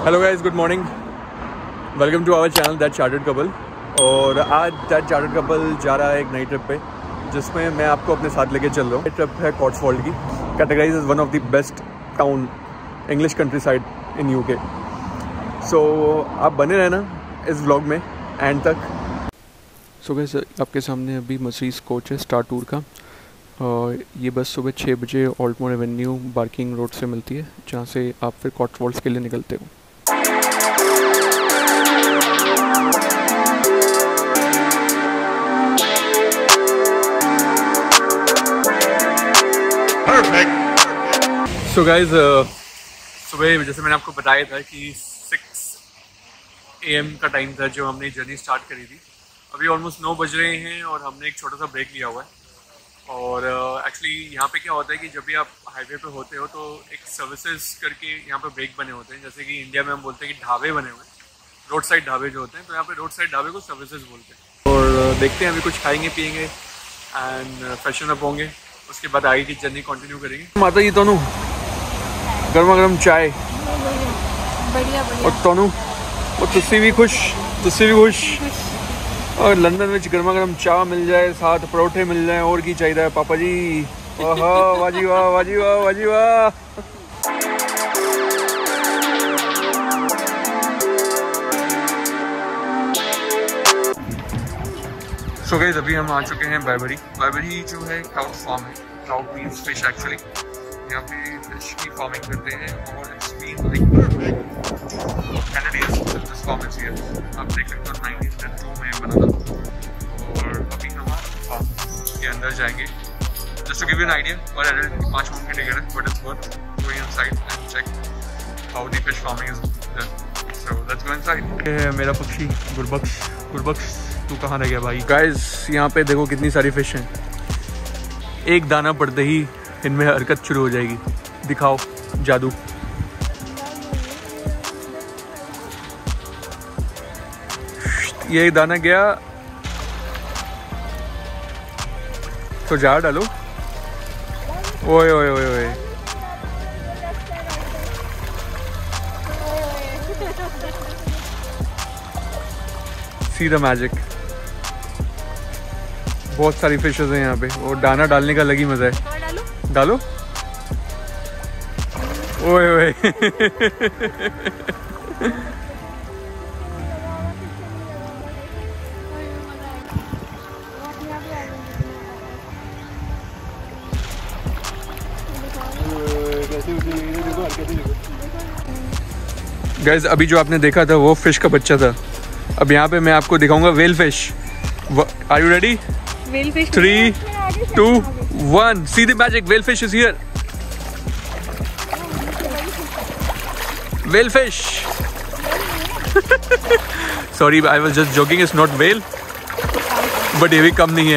Hello guys, good morning, welcome to our channel that chartered couple. और आज that chartered couple जा रहा है एक नई ट्रिप पे, जिसमें मैं आपको अपने साथ लेके चल रहा हूँ। ट्रिप है कॉट्सवॉल्ड की, categorise is one of the best town English countryside in UK. So आप बने रहना इस व्लॉग में एंड तक। सो गाइस, आपके सामने अभी मसीज कोच है स्टार टूर का, और ये बस सुबह 6 बजे ऑल्टमोर एवेन्यू बार्किंग रोड से मिलती है, जहाँ से आप फिर कॉट्सवॉल्ड्स के लिए निकलते हो। सो गाइज, सुबह जैसे मैंने आपको बताया था कि 6 AM का टाइम था जो हमने जर्नी स्टार्ट करी थी। अभी ऑलमोस्ट 9 बज रहे हैं और हमने एक छोटा सा ब्रेक लिया हुआ है। और एक्चुअली यहाँ पे क्या होता है कि जब भी आप हाईवे पे होते हो तो एक सर्विसेज करके यहाँ पे ब्रेक बने होते हैं। जैसे कि इंडिया में हम बोलते हैं कि ढाबे बने हुए हैं, रोड साइड ढाबे जो होते हैं, तो यहाँ पे रोड साइड ढाबे को सर्विसेज बोलते हैं। और देखते हैं अभी कुछ खाएंगे पियेंगे एंड फ्रेशन अप होंगे, उसके बाद आगे की जर्नी कंटिन्यू करेंगे। माता जी तोनू गर्मा गर्म चाय बढ़िया बढ़िया। और तोनू और तुसी भी खुश और लंदन में गर्मा गर्म चाय मिल जाए, साथ परोठे मिल जाए, और की चाहिए पापा जी। वाजी वाह वाजी वाह वाजी वाह। सो गाइस, अभी हम आ चुके हैं बैबरी जो है ट्राउट फार्म है। Trout means fish actually. यहाँ पे फिश की फार्मिंग करते हैं और it's been like 10 years since this farm is here। आप देख सकते हो 1902 में बना था। और अभी हम फार्म के अंदर जाएंगे। Just to give you an idea, और एडल्ट 5 pound की टिकट है, but it's worth going inside and check how the fish farming is done. So let's go inside. ये मेरा पक्षी गुरबख्श, तू कहाँ रह गया भाई? गाइस, यहाँ पे देखो कितनी सारी फिश हैं। एक दाना पड़ते ही इनमें हरकत शुरू हो जाएगी। दिखाओ जादू। ये दाना गया तो जार डालो। ओए ओए ओए ओए, सी द मैजिक। बहुत सारी फिशेस हैं यहाँ पे, और दाना डालने का अलग ही मजा है। डालो। ओए ओए गाइस, अभी जो आपने देखा था वो फिश का बच्चा था। अब यहाँ पे मैं आपको दिखाऊंगा whale fish. Are you ready? 3, 2, 1, see the magic. Whale fish is here. Whale fish. Sorry, I was just joking, it's not whale, but ये भी कम नहीं है।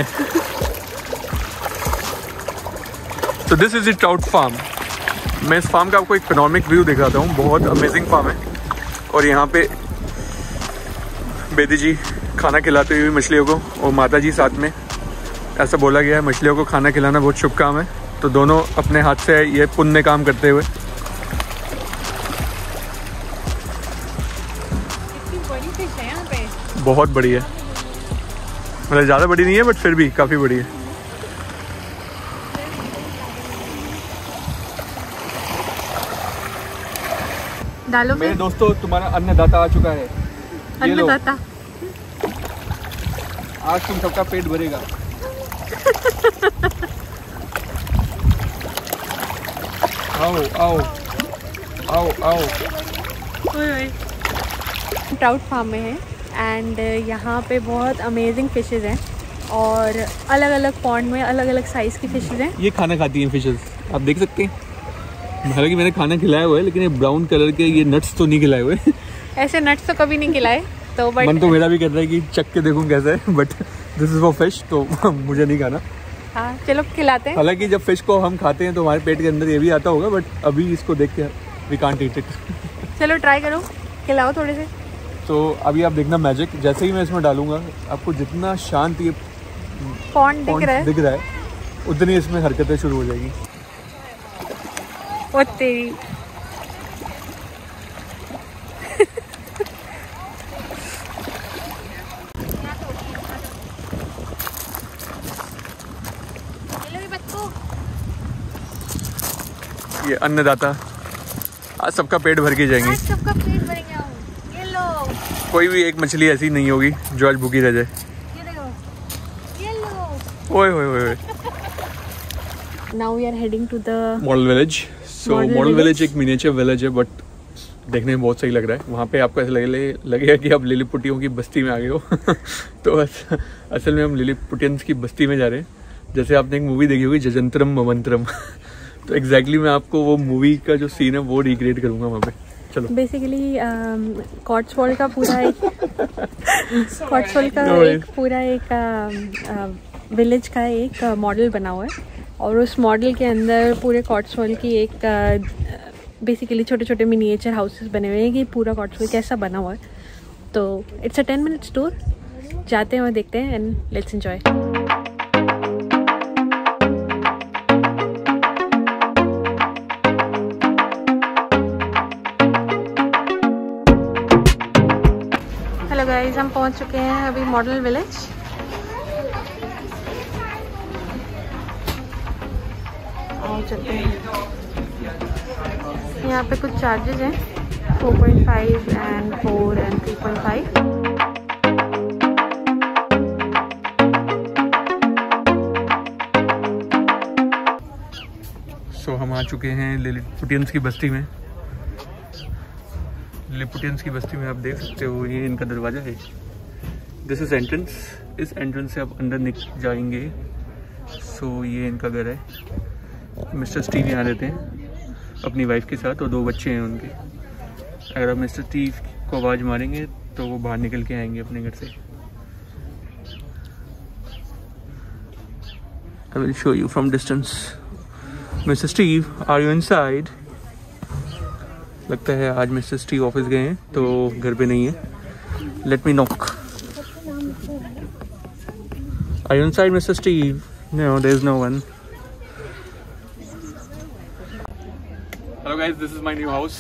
तो this is the trout farm. मैं इस फार्म का आपको एक पैनोरामिक व्यू दिखाता हूँ। बहुत अमेजिंग फार्म है। और यहाँ पे बेदी जी खाना खिलाते हुए मछलियों को, और माता जी साथ में। ऐसा बोला गया है मछलियों को खाना खिलाना बहुत शुभ काम है, तो दोनों अपने हाथ से ये पुण्य काम करते हुए। इतनी बड़ी फिश है यहाँ पे। बहुत बड़ी है, मतलब ज़्यादा बड़ी नहीं है, बट फिर भी काफ़ी बड़ी है। डालो मेरे दोस्तों, तुम्हारा अन्नदाता आ चुका है। अन्नदाता। आज तुम सबका पेट भरेगा। आओ आओ आओ आओ। ट्राउट फार्म में है एंड यहाँ पे बहुत अमेजिंग फिशेस हैं, और अलग अलग पॉन्ड में अलग अलग साइज़ की फिशेस हैं। ये खाना खाती हैं फिशेस, आप देख सकते हैं। हालांकि मैंने खाना खिलाया हुआ है, लेकिन ये ब्राउन कलर के ये नट्स तो नहीं खिलाए हुए। ऐसे नट्स तो कभी नहीं खिलाए, तो बट मन तो मेरा भी कर रहा है कि चख के देखूं कैसा है, but this is for fish, तो मुझे नहीं खाना। हाँ, चलो खिलाते हैं। हालांकि जब फिश को हम खाते हैं तो हमारे पेट के अंदर ये भी आता होगा, बट अभी इसको देख के वी कांट ईट इट। चलो ट्राई करो, खिलाओ थोड़े से। तो अभी आप देखना मैजिक, जैसे ही मैं इसमें डालूंगा, आपको जितना शांत ये पॉन्ड दिख रहा है उतनी इसमें हरकतें शुरू हो जाएगी। ओ तेरी ये अन्नदाता, आज सबका पेट भर के जाएंगे। आज सबका पेट भरेंगे। ये लो, कोई भी एक मछली ऐसी नहीं होगी जो आज भूखी रह जाए। ये देखो, ये लो। ओए ओए ओए। Now we are heading to the model village. So model village एक मिनिएचर विलेज है, बट देखने में बहुत सही लग रहा है। वहाँ पे आपको ऐसा लगेगा कि आप लिलीपुटियों की बस्ती में आ गए हो। तो असल में हम लिलीपुटियंस की बस्ती में जा रहे हैं। जैसे आपने एक मूवी देखी होगी जजंतरम ममंतरम। तो एग्जैक्टली मैं आपको वो मूवी का जो सीन है वो रिक्रिएट करूंगा वहाँ पे। चलो। बेसिकली कॉट्सवॉल्ड का पूरा एक कॉट्सवॉल्ड का एक पूरा एक विलेज का एक मॉडल बना हुआ है, और उस मॉडल के अंदर पूरे कॉट्सवॉल्ड की एक बेसिकली छोटे छोटे मिनिएचर हाउसेस बने हुए हैं कि पूरा कॉट्सवॉल्ड कैसा बना हुआ है। तो इट्स अ 10 minutes टूर, जाते हैं और देखते हैं and let's enjoy. Hello guys, हम पहुंच चुके हैं अभी मॉडल विलेज। और चलते हैं। यहाँ पे कुछ चार्जेस हैं, 4.5 एंड 4 एंड 3.5। सो हम आ चुके हैं लिलीपुटियंस की बस्ती में। लिलीपुटियंस की बस्ती में आप देख सकते हो, ये इनका दरवाज़ा है। This is entrance. इस एंट्रेंस से आप अंदर जाएंगे। सो ये इनका घर है। मिस्टर स्टीव यहाँ रहते हैं अपनी वाइफ के साथ, और 2 बच्चे हैं उनके। अगर आप मिस्टर स्टीव को आवाज़ मारेंगे तो वो बाहर निकल के आएंगे अपने घर से। I will show you from distance. Mr. Steve, are you inside? लगता है आज मिस्टर स्टीव ऑफिस गए हैं तो घर पे नहीं है। Let me knock. Are you inside, Mr. Steve? No, there is no one. Hello guys, this is my new house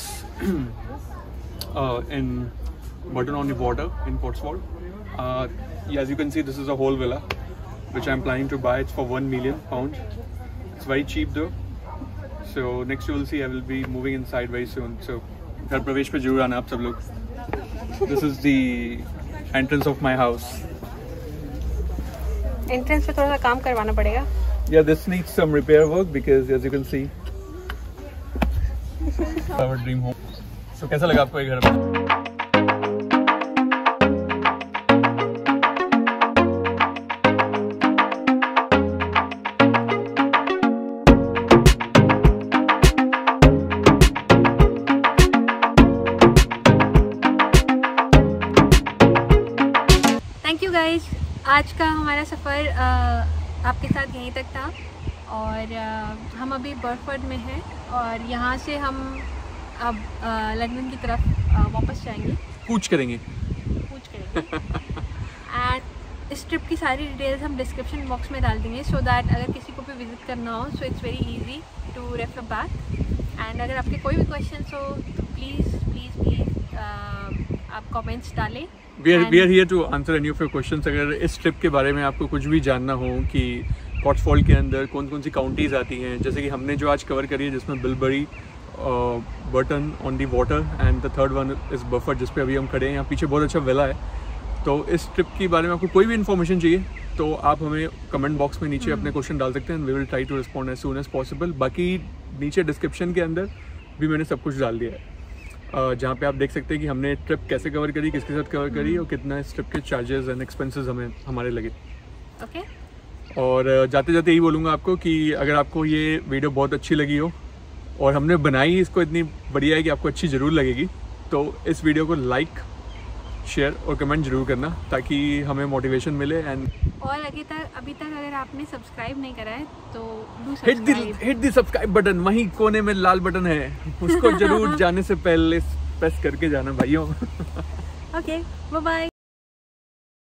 in Burton-on-the-Water in Cotswold. Yeah, as you can see, this is a whole villa which I'm planning to buy. It's for £1 million. It's very cheap though. So next you will see I will be moving inside very soon. So घर प्रवेश पे जरूर आना आप सब लोग. This is the entrance of my house. Entrance पे थोड़ा सा काम करवाना पड़ेगा। Yeah, this needs some repair work because as you can see, our dream home. So कैसा लगा आपको ये घर में? थैंक यू गाइज, आज का हमारा सफ़र आपके साथ यहीं तक था, और हम अभी बर्फोर्ड में हैं और यहाँ से हम अब लंदन की तरफ वापस जाएंगे। कूच करेंगे। एंड इस ट्रिप की सारी डिटेल्स हम डिस्क्रिप्शन बॉक्स में डाल देंगे, सो दैट अगर किसी को भी विज़िट करना हो so it's very easy to refer back. And अगर आपके कोई भी क्वेश्चन हो तो प्लीज़ आप कमेंट्स डालें। We are here to answer any of your questions. अगर इस ट्रिप के बारे में आपको कुछ भी जानना हो कि कॉट्सवॉल्ड के अंदर कौन कौन सी काउंटीज़ आती हैं, जैसे कि हमने जो आज कवर करी है जिसमें Bibury, Bourton on the water and the third one is Burford जिस पे अभी हम खड़े हैं। यहाँ पीछे बहुत अच्छा विला है। तो इस ट्रिप के बारे में आपको कोई भी इन्फॉर्मेशन चाहिए तो आप हमें कमेंट बॉक्स में नीचे अपने क्वेश्चन डाल सकते हैं। We will try to respond as soon as possible. बाकी नीचे डिस्क्रिप्शन के अंदर भी मैंने सब कुछ डाल दिया है, जहाँ पे आप देख सकते हैं कि हमने ट्रिप कैसे कवर करी, किसके साथ कवर करी और कितना इस ट्रिप के चार्जेस एंड एक्सपेंसेस हमारे लगे। ओके। और जाते जाते यही बोलूँगा आपको कि अगर आपको ये वीडियो बहुत अच्छी लगी हो और हमने बनाई इसको इतनी बढ़िया है कि आपको अच्छी ज़रूर लगेगी, तो इस वीडियो को लाइक, शेयर और कमेंट जरूर करना ताकि हमें मोटिवेशन मिले। एंड और अभी तक अगर आपने सब्सक्राइब नहीं करा है तो do subscribe. Hit the subscribe button, वहीं कोने में लाल बटन है, उसको जरूर जाने से पहले प्रेस करके जाना भाइयों। Okay, bye bye.